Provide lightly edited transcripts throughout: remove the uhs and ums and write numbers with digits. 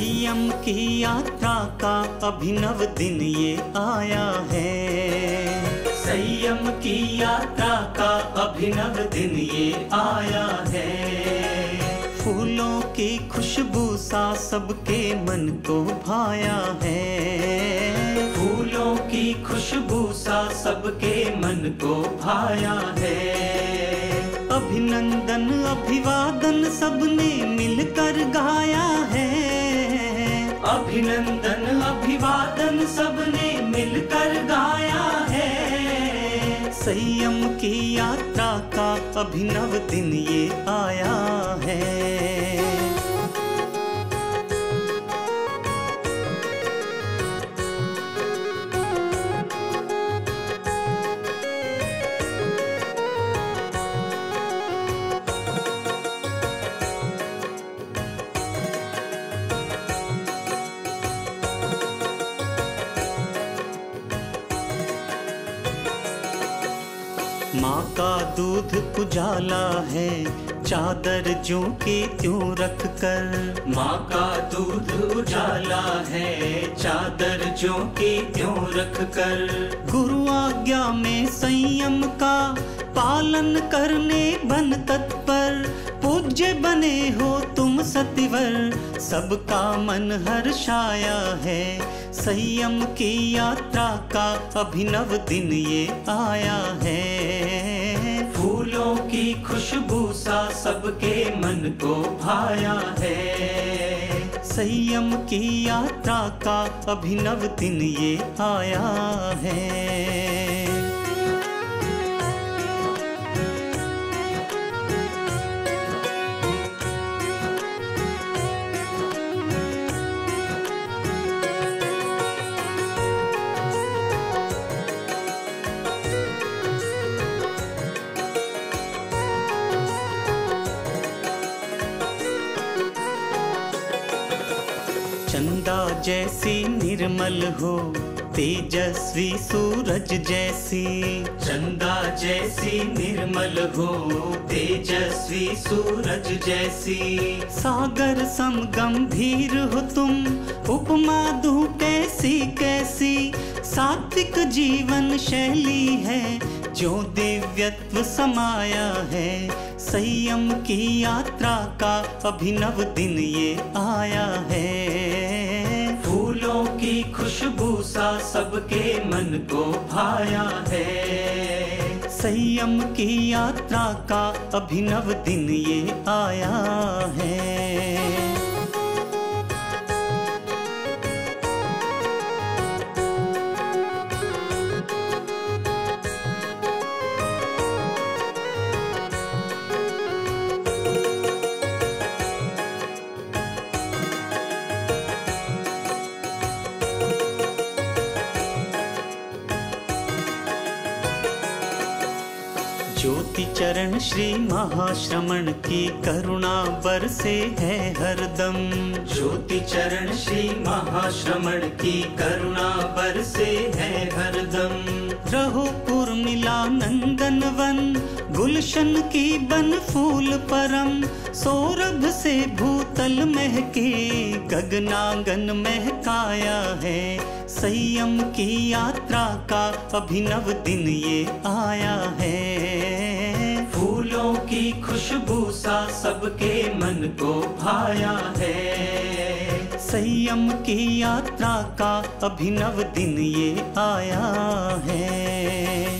संयम की यात्रा का अभिनव दिन ये आया है। संयम की यात्रा का अभिनव दिन ये आया है। फूलों की खुशबू सा सबके मन को भाया है। फूलों की खुशबू सा सबके मन को भाया है। अभिनंदन अभिवादन सबने मिलकर गाया है। अभिनंदन अभिवादन सबने मिलकर गाया है। संयम की यात्रा का अभिनव दिन ये आया है। माँ का दूध उजाला है, चादर ज्यों की त्यों रख कर। माँ का दूध उजाला है, चादर ज्यों की त्यों रख कर। गुरु आज्ञा में संयम का पालन करने बन तत्पर। पूज्य बने हो तुम सतिवर, सबका मन हर्षाया है। संयम की यात्रा का अभिनव दिन ये आया है। फूलों की खुशबू सा सबके मन को भाया है। संयम की यात्रा का अभिनव दिन ये आया है। चंदा जैसी निर्मल हो, तेजस्वी सूरज जैसी। चंदा जैसी निर्मल हो, तेजस्वी सूरज जैसी। सागर सम गंभीर हो तुम, उपमा दूं कैसी कैसी। सात्विक जीवन शैली है, जो दिव्यत्व समाया है। संयम की यात्रा का अभिनव दिन ये आया है। फूलों की खुशबू सा सबके मन को भाया है। संयम की यात्रा का अभिनव दिन ये आया है। ज्योति चरण श्री महाश्रमण की करुणा बरसे है हरदम। ज्योति चरण श्री महाश्रमण की करुणा बरसे है हरदम। रहो उर्मिला नंदन वन, गुलशन की बन फूल परम। सौरभ से भूतल महके, गगनांगन महकाया है। संयम की यात्रा का अभिनव दिन ये आया है। फूलों की खुशबू सा सबके मन को भाया है। संयम की यात्रा का अभिनव दिन ये आया है।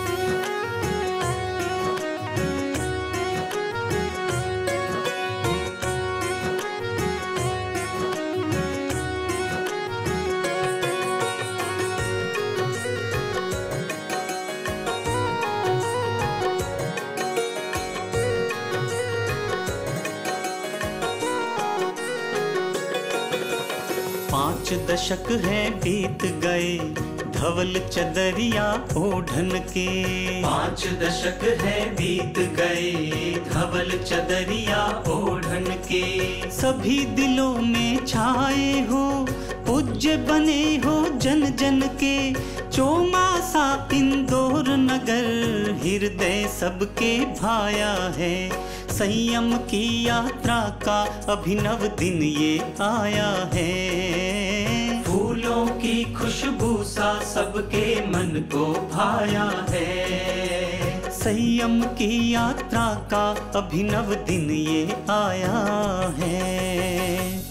पांच दशक है बीत गए, धवल चदरिया ओढ़न के। 5 दशक है बीत गए, धवल चदरिया ओढ़न के। सभी दिलों में छाए हो, पूज्य बने हो जन जन के। चौमासा इंदौर नगर, हृदय सबके भाया है। संयम की यात्रा का अभिनव दिन ये आया है। फूलों की खुशबू सा सबके मन को भाया है। संयम की यात्रा का अभिनव दिन ये आया है।